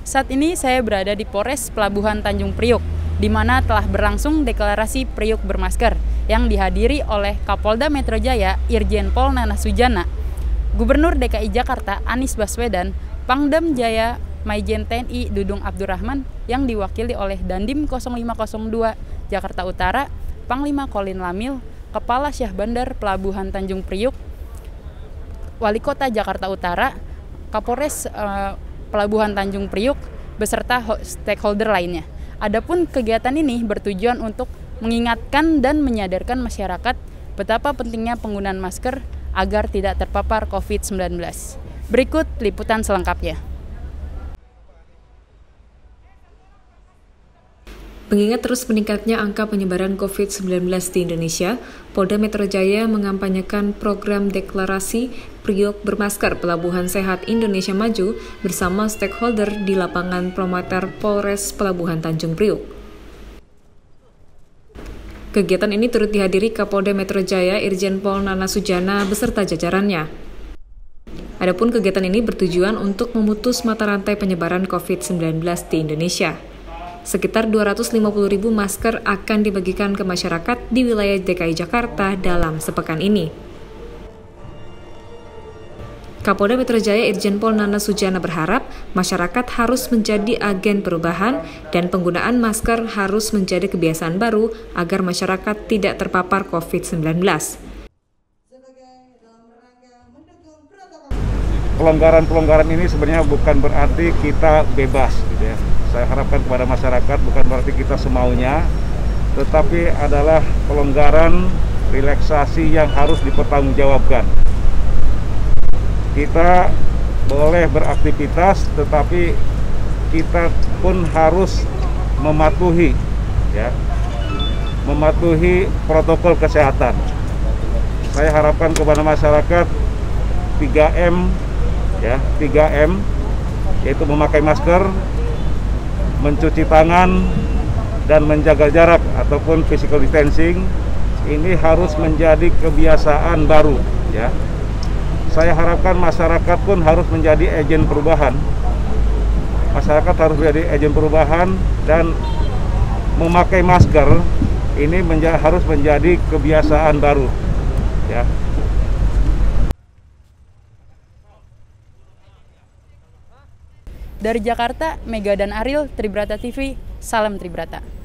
Saat ini saya berada di Polres Pelabuhan Tanjung Priok, di mana telah berlangsung deklarasi Priok bermasker yang dihadiri oleh Kapolda Metro Jaya Irjen Pol Nana Sujana, Gubernur DKI Jakarta Anies Baswedan, Pangdam Jaya Maijen TNI Dudung Abdurrahman yang diwakili oleh Dandim 0502 Jakarta Utara, Panglima Kolin Lamil, Kepala Syah Bandar Pelabuhan Tanjung Priok, Wali Kota Jakarta Utara, Kapolres Pelabuhan Tanjung Priok, beserta stakeholder lainnya. Adapun kegiatan ini bertujuan untuk mengingatkan dan menyadarkan masyarakat betapa pentingnya penggunaan masker agar tidak terpapar COVID-19. Berikut liputan selengkapnya. Mengingat terus meningkatnya angka penyebaran COVID-19 di Indonesia, Polda Metro Jaya mengampanyekan program deklarasi Priok Bermasker Pelabuhan Sehat Indonesia Maju bersama stakeholder di lapangan Promoter Polres Pelabuhan Tanjung Priok. Kegiatan ini turut dihadiri Kapolda Metro Jaya Irjen Pol Nana Sujana beserta jajarannya. Adapun kegiatan ini bertujuan untuk memutus mata rantai penyebaran COVID-19 di Indonesia. Sekitar 250.000 masker akan dibagikan ke masyarakat di wilayah DKI Jakarta dalam sepekan ini. Kapolda Metro Jaya Irjen Pol Nana Sujana berharap masyarakat harus menjadi agen perubahan dan penggunaan masker harus menjadi kebiasaan baru agar masyarakat tidak terpapar COVID-19. Pelonggaran ini sebenarnya bukan berarti kita bebas, gitu ya. Saya harapkan kepada masyarakat bukan berarti kita semaunya, tetapi adalah pelonggaran relaksasi yang harus dipertanggungjawabkan. Kita boleh beraktivitas, tetapi kita pun harus mematuhi protokol kesehatan. Saya harapkan kepada masyarakat 3M, yaitu memakai masker, mencuci tangan, dan menjaga jarak ataupun physical distancing. Ini harus menjadi kebiasaan baru, ya. Saya harapkan masyarakat pun harus menjadi agen perubahan. Masyarakat harus menjadi agen perubahan dan memakai masker ini harus menjadi kebiasaan baru, ya. Dari Jakarta, Mega dan Ariel, Tribrata TV, salam Tribrata.